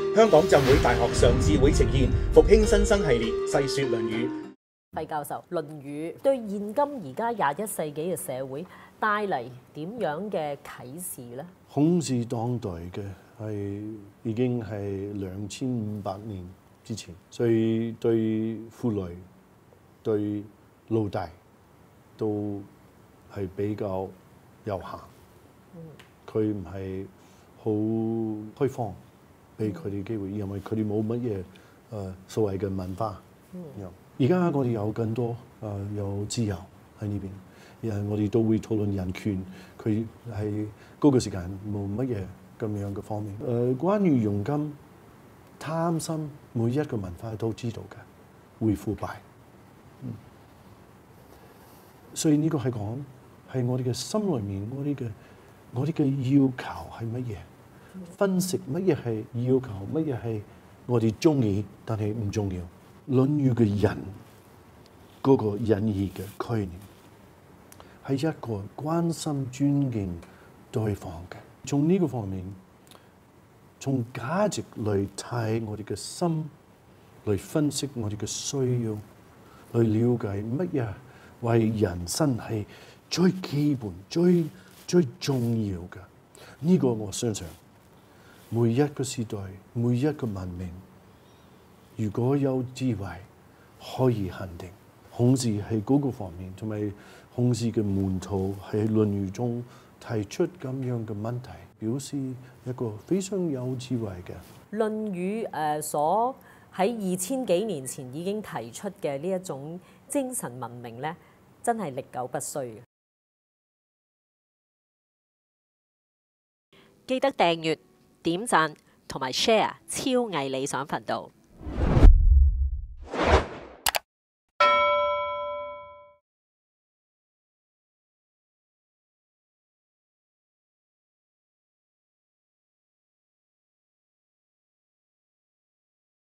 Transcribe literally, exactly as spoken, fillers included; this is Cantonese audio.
香港浸會大學上智會呈現復興新生系列細說《論語》。 費教授，《論語》對現今而家廿一世紀嘅社會帶嚟點樣嘅啟示呢？ 孔子當代嘅係已經係兩千五百年之前，所以對婦女、對奴隸都係比較有限。佢唔係好開放俾佢哋機會，因為佢哋冇乜嘢誒所謂嘅文化。而家、嗯、我哋有更多誒、呃、有自由喺呢邊，然後我哋都會討論人權。佢係嗰個時間冇乜嘢咁樣嘅方面。誒、呃，關於佣金貪心，每一個文化都知道嘅，會腐敗。嗯、所以呢個係講係我哋嘅心裏面，我哋嘅我哋嘅要求係乜嘢？分析乜嘢係要求，乜嘢係我哋中意，但係唔重要。《論語》嘅人嗰個仁義嘅概念係一個關心、尊敬對方嘅。從呢個方面，從價值嚟睇我哋嘅心，嚟分析我哋嘅需要，去了解乜嘢為人生係最基本、最最重要嘅。呢個我相信每一個時代、每一個文明，如果有智慧，可以肯定孔子喺嗰個方面，同埋孔子嘅門徒喺《論語》中提出咁樣嘅問題，表示一個非常有智慧嘅 《論語》誒所喺二千幾年前已經提出嘅呢一種精神文明咧，真係歷久不衰嘅。記得訂閱、點讚同埋 share 超毅理想頻道。